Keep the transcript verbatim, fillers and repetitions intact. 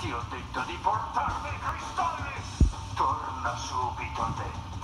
Ti ho detto di portarmi i cristalli! Torna subito, te!